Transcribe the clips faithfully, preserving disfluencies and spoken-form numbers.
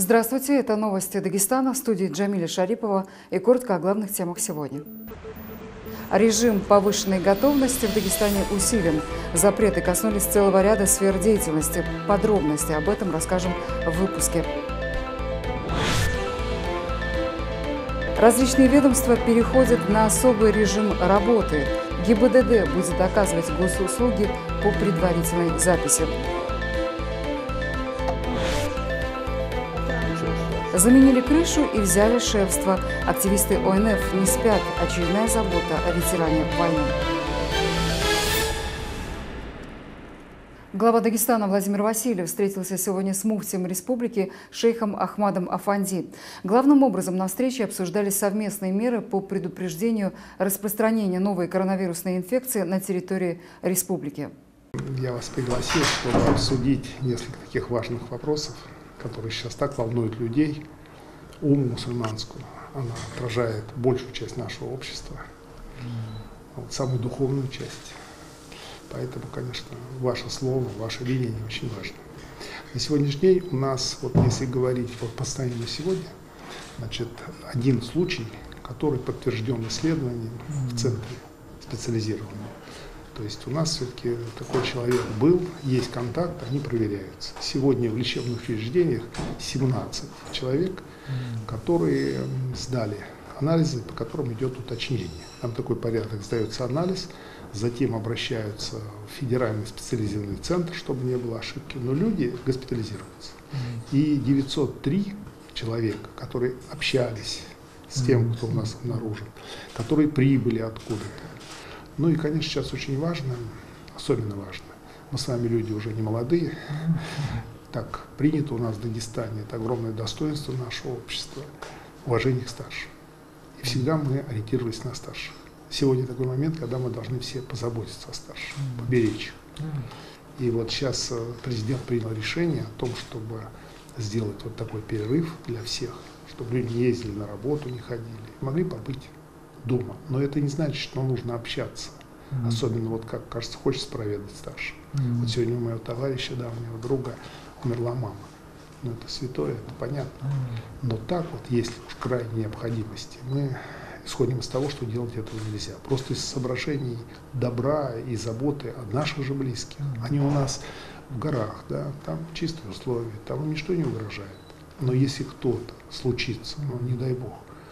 Здравствуйте, это новости Дагестана, в студии Джамиля Шарипова и коротко о главных темах сегодня. Режим повышенной готовности в Дагестане усилен. Запреты коснулись целого ряда сфер деятельности. Подробности об этом расскажем в выпуске. Различные ведомства переходят на особый режим работы. ГИБДД будет оказывать госуслуги по предварительной записи. Заменили крышу и взяли шефство. Активисты О Н Ф не спят. Очередная забота о ветеране войны. Глава Дагестана Владимир Васильев встретился сегодня с муфтием республики шейхом Ахмадом Афанди. Главным образом на встрече обсуждались совместные меры по предупреждению распространения новой коронавирусной инфекции на территории республики. Я вас пригласил, чтобы обсудить несколько таких важных вопросов, которые сейчас так волнуют людей. Уму мусульманскую, она отражает большую часть нашего общества, вот, самую духовную часть. Поэтому, конечно, ваше слово, ваше видение очень важно. На сегодняшний день у нас, вот если говорить по состоянию на сегодня, значит, один случай, который подтвержден исследованием в центре специализированном. То есть у нас все-таки такой человек был, есть контакт, они проверяются. Сегодня в лечебных учреждениях семнадцать человек, которые сдали анализы, по которым идет уточнение. Там такой порядок: сдается анализ, затем обращаются в федеральный специализированный центр, чтобы не было ошибки, но люди госпитализируются. И девятьсот три человека, которые общались с тем, кто у нас обнаружен, которые прибыли откуда-то. Ну и, конечно, сейчас очень важно, особенно важно, мы с вами люди уже не молодые, так принято у нас в Дагестане, это огромное достоинство нашего общества, уважение к старшим. И всегда мы ориентировались на старших. Сегодня такой момент, когда мы должны все позаботиться о старших, поберечь их. И вот сейчас президент принял решение о том, чтобы сделать вот такой перерыв для всех, чтобы люди не ездили на работу, не ходили, могли побыть дома. Но это не значит, что нужно общаться. Mm-hmm. Особенно, вот как кажется, хочется проведать старших. Mm-hmm. Вот сегодня у моего товарища, давнего друга, умерла мама. Ну, это святое, это понятно. Mm-hmm. Но так вот, если уж крайней необходимости, мы исходим из того, что делать этого нельзя. Просто из соображений добра и заботы о наших же близких. Mm-hmm. Они у нас в горах, да, там чистые условия, там им ничто не угрожает. Но если кто-то случится, ну, не дай бог,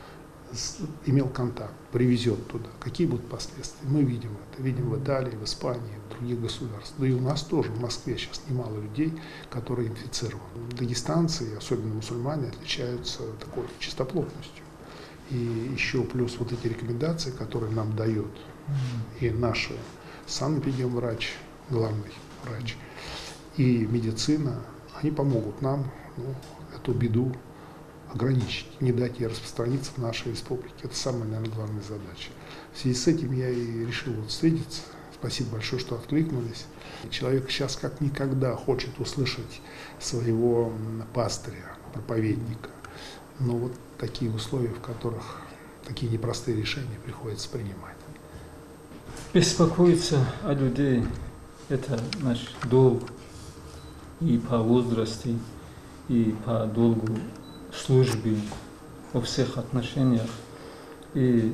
имел контакт, привезет туда, какие будут последствия? Мы видим это, видим в Италии, в Испании, в других государствах. Да и у нас тоже, в Москве сейчас немало людей, которые инфицированы. Дагестанцы, особенно мусульмане, отличаются такой чистоплотностью. И еще плюс вот эти рекомендации, которые нам дает и наш санэпидемврач, главный врач, и медицина, они помогут нам, ну, эту беду ограничить, не дать ей распространиться в нашей республике. Это самая, наверное, главная задача. В связи с этим я и решил вот встретиться. Спасибо большое, что откликнулись. Человек сейчас как никогда хочет услышать своего пастыря, проповедника. Но вот такие условия, в которых такие непростые решения приходится принимать. Беспокоиться о людей – это наш долг и по возрасту, и по долгу службы во всех отношениях. И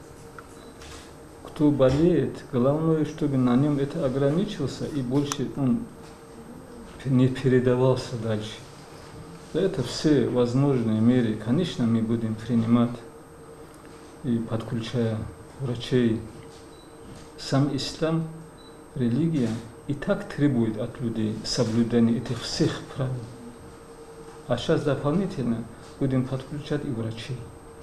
кто болеет, главное, чтобы на нем это ограничился и больше он не передавался дальше. Это все возможные меры, конечно, мы будем принимать, и подключая врачей. Сам ислам, религия и так требует от людей соблюдения этих всех правил. А сейчас дополнительно будем подключать и врачей.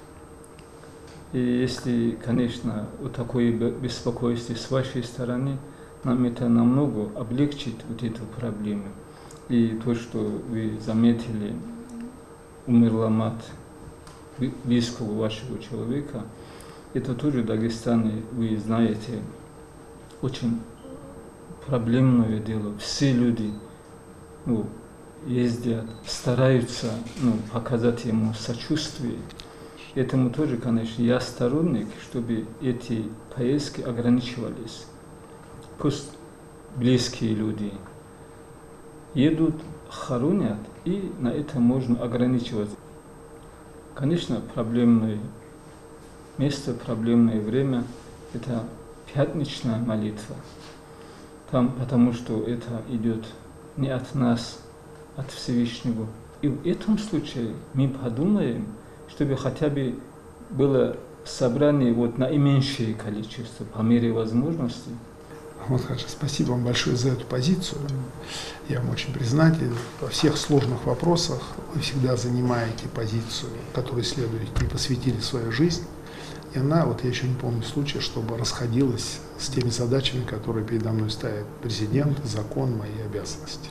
И если, конечно, вот такое беспокойство с вашей стороны, нам это намного облегчит вот эту проблему. И то, что вы заметили, умерла мать близкого вашего человека, это тоже в Дагестане, вы знаете, очень проблемное дело. Все люди, ну, ездят, стараются, ну, показать ему сочувствие. Этому тоже, конечно, я сторонник, чтобы эти поездки ограничивались. Пусть близкие люди едут, хоронят, и на это можно ограничивать. Конечно, проблемное место, проблемное время – это пятничная молитва. Там, потому что это идет не от нас, от Всевышнего. И в этом случае мы подумаем, чтобы хотя бы было собрание вот наименьшее количество, по мере возможностей. Вот, спасибо вам большое за эту позицию. Я вам очень признателен. Во всех сложных вопросах вы всегда занимаете позицию, которой следуете и посвятили свою жизнь. И она, вот я еще не помню случая, чтобы расходилась с теми задачами, которые передо мной ставит президент, закон, мои обязанности.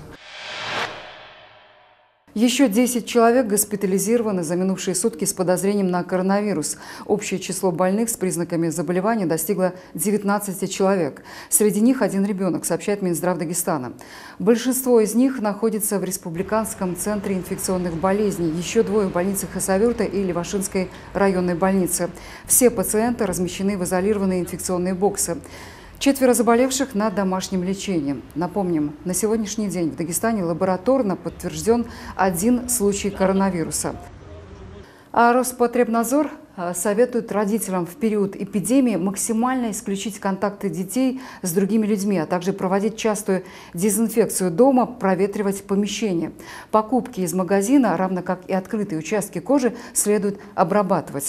Еще десять человек госпитализированы за минувшие сутки с подозрением на коронавирус. Общее число больных с признаками заболевания достигло девятнадцати человек. Среди них один ребенок, сообщает Минздрав Дагестана. Большинство из них находится в Республиканском центре инфекционных болезней. Еще двое в больницах Хасавюрта и Левашинской районной больницы. Все пациенты размещены в изолированные инфекционные боксы. Четверо заболевших на домашнем лечении. Напомним, на сегодняшний день в Дагестане лабораторно подтвержден один случай коронавируса. А Роспотребнадзор советует родителям в период эпидемии максимально исключить контакты детей с другими людьми, а также проводить частую дезинфекцию дома, проветривать помещения. Покупки из магазина, равно как и открытые участки кожи, следует обрабатывать.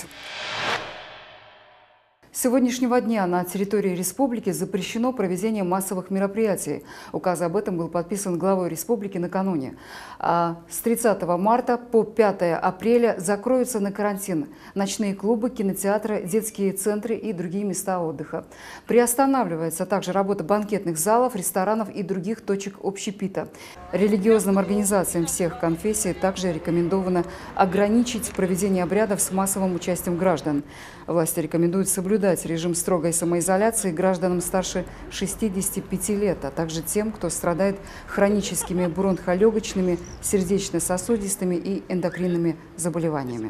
С сегодняшнего дня на территории республики запрещено проведение массовых мероприятий. Указ об этом был подписан главой республики накануне. А с тридцатого марта по пятое апреля закроются на карантин ночные клубы, кинотеатры, детские центры и другие места отдыха. Приостанавливается также работа банкетных залов, ресторанов и других точек общепита. Религиозным организациям всех конфессий также рекомендовано ограничить проведение обрядов с массовым участием граждан. Власти рекомендуют соблюдать режим строгой самоизоляции гражданам старше шестидесяти пяти лет, а также тем, кто страдает хроническими бронхолегочными, сердечно-сосудистыми и эндокринными заболеваниями.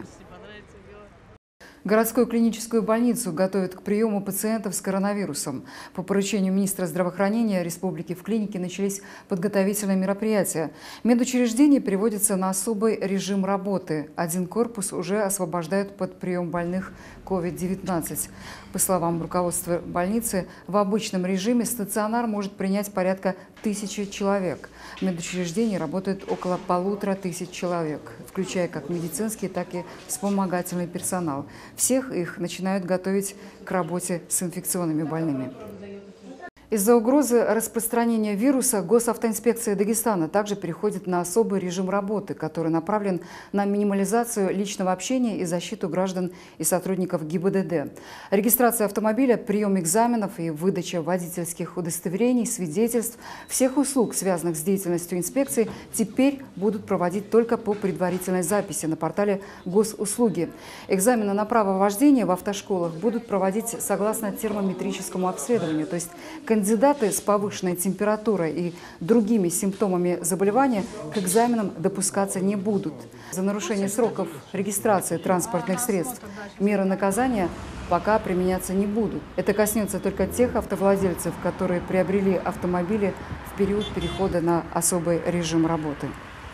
Городскую клиническую больницу готовят к приему пациентов с коронавирусом. По поручению министра здравоохранения республики в клинике начались подготовительные мероприятия. Медучреждение переводится на особый режим работы. Один корпус уже освобождают под прием больных ковид девятнадцать. По словам руководства больницы, в обычном режиме стационар может принять порядка тысячи человек. В медучреждении работает около полутора тысяч человек, включая как медицинский, так и вспомогательный персонал. Всех их начинают готовить к работе с инфекционными больными. Из-за угрозы распространения вируса госавтоинспекция Дагестана также переходит на особый режим работы, который направлен на минимализацию личного общения и защиту граждан и сотрудников ГИБДД. Регистрация автомобиля, прием экзаменов и выдача водительских удостоверений, свидетельств, всех услуг, связанных с деятельностью инспекции, теперь будут проводить только по предварительной записи на портале Госуслуги. Экзамены на право вождения в автошколах будут проводить согласно термометрическому обследованию, то есть кандидаты с повышенной температурой и другими симптомами заболевания к экзаменам допускаться не будут. За нарушение сроков регистрации транспортных средств меры наказания пока применяться не будут. Это коснется только тех автовладельцев, которые приобрели автомобили в период перехода на особый режим работы.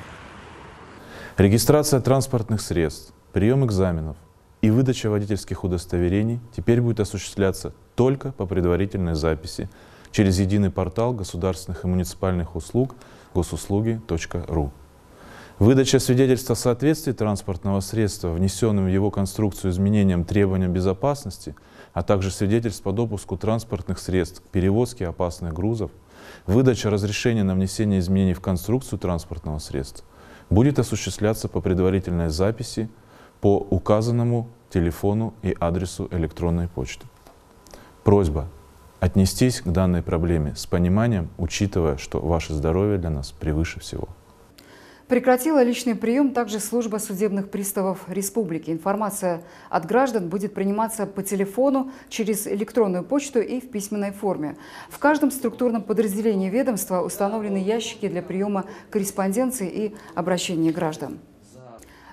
Регистрация транспортных средств, прием экзаменов и выдача водительских удостоверений теперь будет осуществляться только по предварительной записи через единый портал государственных и муниципальных услуг госуслуги точка ру. Выдача свидетельства о соответствии транспортного средства, внесенным в его конструкцию изменениям требованиям безопасности, а также свидетельств по допуску транспортных средств к перевозке опасных грузов, выдача разрешения на внесение изменений в конструкцию транспортного средства будет осуществляться по предварительной записи по указанному телефону и адресу электронной почты. Просьба отнестись к данной проблеме с пониманием, учитывая, что ваше здоровье для нас превыше всего. Прекратила личный прием также служба судебных приставов республики. Информация от граждан будет приниматься по телефону, через электронную почту и в письменной форме. В каждом структурном подразделении ведомства установлены ящики для приема корреспонденции и обращения граждан.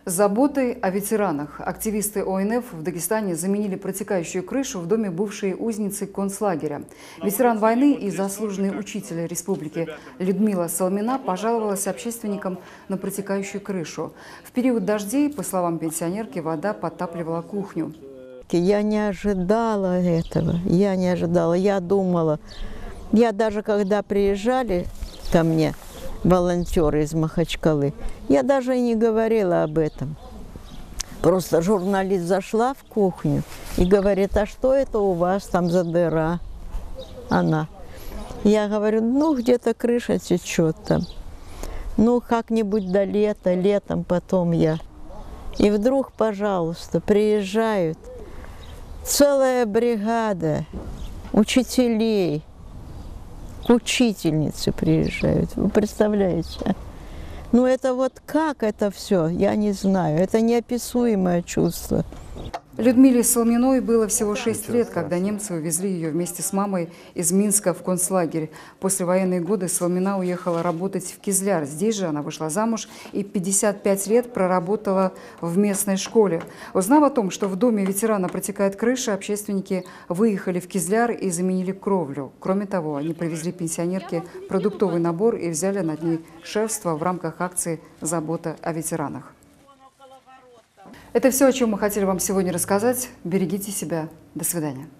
Заботой о ветеранах активисты О Н Ф в Дагестане заменили протекающую крышу в доме бывшей узницы концлагеря. Ветеран войны и заслуженный учитель республики Людмила Соломина пожаловалась общественникам на протекающую крышу. В период дождей, по словам пенсионерки, вода подтапливала кухню. Я не ожидала этого, я не ожидала, я думала. Я даже когда приезжали ко мне, волонтеры из Махачкалы, я даже и не говорила об этом. Просто журналист зашла в кухню и говорит: а что это у вас там за дыра? Она. Я говорю: ну, где-то крыша течет там. Ну, как-нибудь до лета, летом потом я. И вдруг, пожалуйста, приезжают целая бригада учителей, учительницы приезжают. Вы представляете? Ну это вот как это все, я не знаю. Это неописуемое чувство. Людмиле Соломиной было всего шесть лет, когда немцы увезли ее вместе с мамой из Минска в концлагерь. После военные годы Соломина уехала работать в Кизляр. Здесь же она вышла замуж и пятьдесят пять лет проработала в местной школе. Узнав о том, что в доме ветерана протекает крыша, общественники выехали в Кизляр и заменили кровлю. Кроме того, они привезли пенсионерке продуктовый набор и взяли над ней шефство в рамках акции «Забота о ветеранах». Это все, о чем мы хотели вам сегодня рассказать. Берегите себя. До свидания.